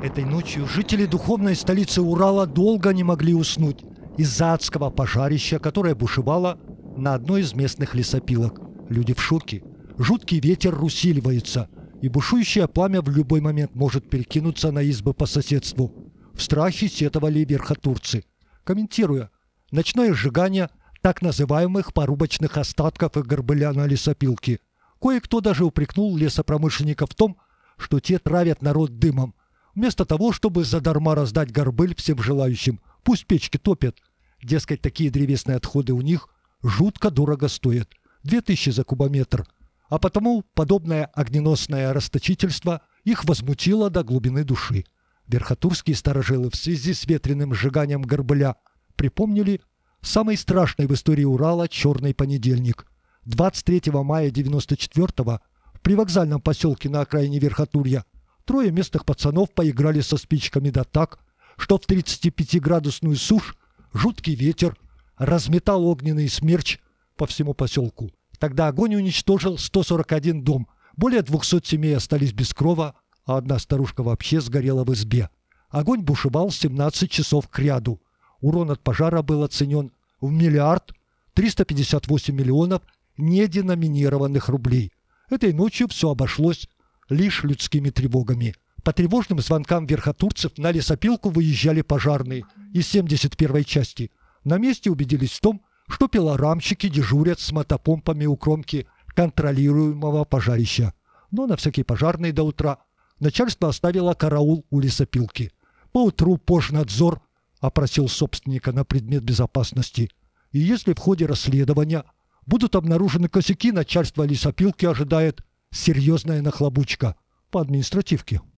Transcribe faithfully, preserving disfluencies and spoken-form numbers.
Этой ночью жители духовной столицы Урала долго не могли уснуть из-за адского пожарища, которое бушевало на одной из местных лесопилок. Люди в шоке. Жуткий ветер усиливается, и бушующее пламя в любой момент может перекинуться на избы по соседству. В страхе сетовали верхотурцы, комментируя ночное сжигание так называемых порубочных остатков и горбыля на лесопилке. Кое-кто даже упрекнул лесопромышленников в том, что те травят народ дымом. Вместо того, чтобы задарма раздать горбыль всем желающим, пусть печки топят. Дескать, такие древесные отходы у них жутко дорого стоят. Две тысячи за кубометр. А потому подобное огненосное расточительство их возмутило до глубины души. Верхотурские старожилы в связи с ветреным сжиганием горбыля припомнили самый страшный в истории Урала черный понедельник. двадцать третьего мая девяносто четвёртого в привокзальном поселке на окраине Верхотурья трое местных пацанов поиграли со спичками да так, что в тридцатипятиградусную сушь жуткий ветер разметал огненный смерч по всему поселку. Тогда огонь уничтожил сто сорок один дом, более двухсот семей остались без крова, а одна старушка вообще сгорела в избе. Огонь бушевал семнадцать часов кряду. Урон от пожара был оценен в миллиард триста пятьдесят восемь миллионов неденоминированных рублей. Этой ночью все обошлось лишь людскими тревогами. По тревожным звонкам верхотурцев на лесопилку выезжали пожарные из семьдесят первой части. На месте убедились в том, что пилорамщики дежурят с мотопомпами у кромки контролируемого пожарища. Но на всякий пожарный до утра начальство оставило караул у лесопилки. Поутру пожнадзор опросил собственника на предмет безопасности. И если в ходе расследования будут обнаружены косяки, начальство лесопилки ожидает серьезная нахлобучка по административке.